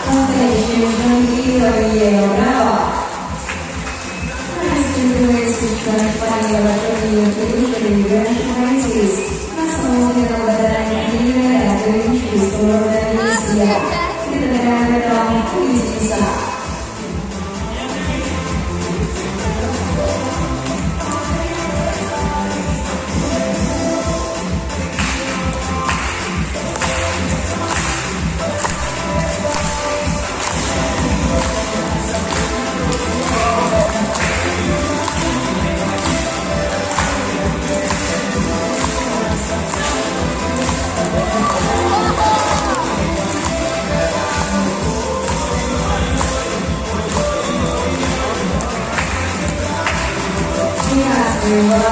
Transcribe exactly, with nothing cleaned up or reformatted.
On stage, Jungi Rio Brava. Next to the race featured by the Electronic Utility Races. National Hero Veteran Leader and Entries for Venezuela. Kita dengan Tom Kuisa. We